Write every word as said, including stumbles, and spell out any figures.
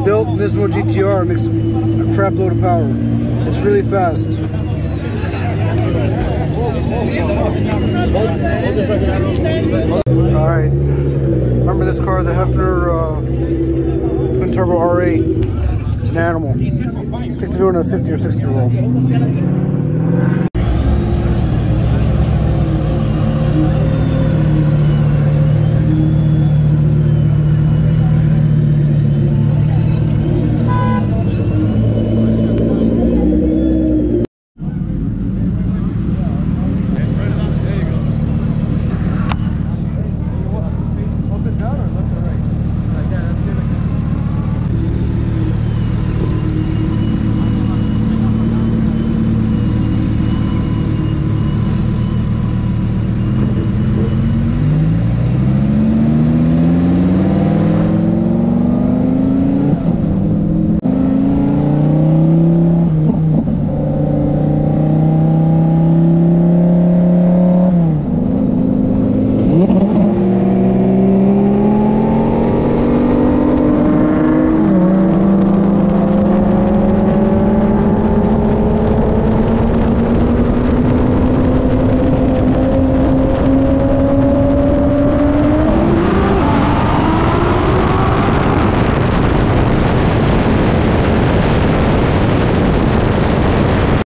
built Nismo G T R, makes a crap load of power. It's really fast. Alright, remember this car, the Hefner uh, twin turbo R eight. It's an animal. I think they're doing a fifty or sixty roll.